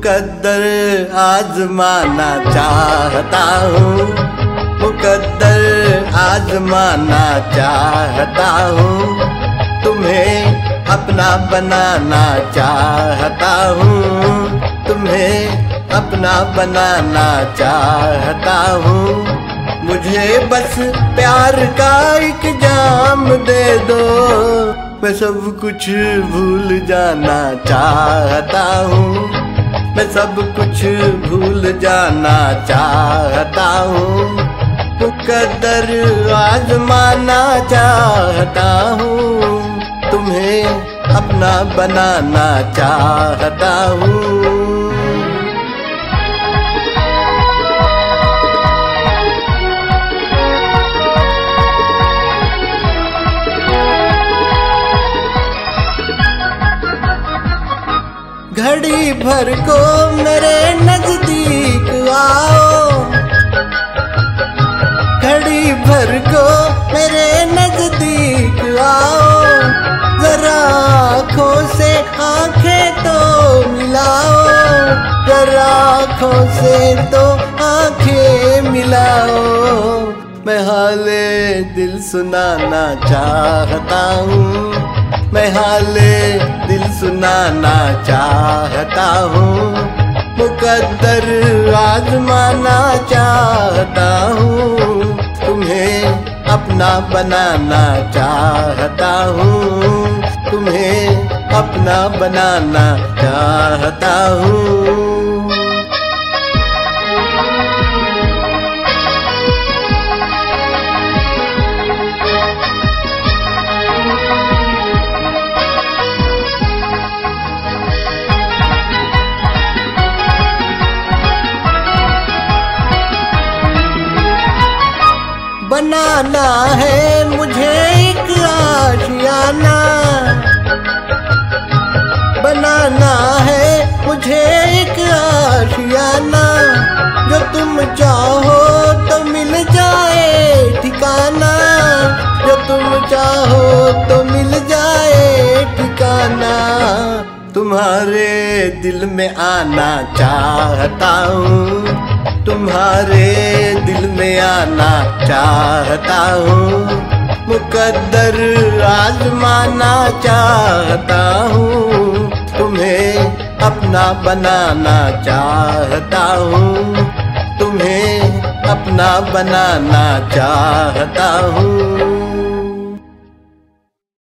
मुकद्दर आजमाना चाहता हूँ, मुकद्दर आजमाना चाहता हूँ, तुम्हें अपना बनाना चाहता हूँ, तुम्हें अपना बनाना चाहता हूँ। मुझे बस प्यार का एक जाम दे दो, मैं सब कुछ भूल जाना चाहता हूँ, मैं सब कुछ भूल जाना चाहता हूँ। मुकद्दर आजमाना चाहता हूँ, तुम्हें अपना बनाना चाहता हूँ। घड़ी भर को मेरे नजदीक आओ, घड़ी भर को मेरे नजदीक आओ, जरा आँखों से आंखें तो मिलाओ, जरा आँखों से तो आंखें मिलाओ। मैं हाले दिल सुनाना चाहता हूँ, मैं हाले दिल सुनाना चाहता हूँ, मुकद्दर आजमाना चाहता हूँ, तुम्हें अपना बनाना चाहता हूँ, तुम्हें अपना बनाना चाहता हूँ। बनाना है मुझे एक आशियाना, बनाना है मुझे एक आशियाना, जो तुम चाहो तो मिल जाए ठिकाना, जो तुम चाहो तो मिल जाए ठिकाना। तुम्हारे दिल में आना चाहता हूँ, तुम्हारे दिल में आना चाहता हूँ, मुकद्दर आजमाना चाहता हूँ, तुम्हें अपना बनाना चाहता हूँ, तुम्हें अपना बनाना चाहता हूँ।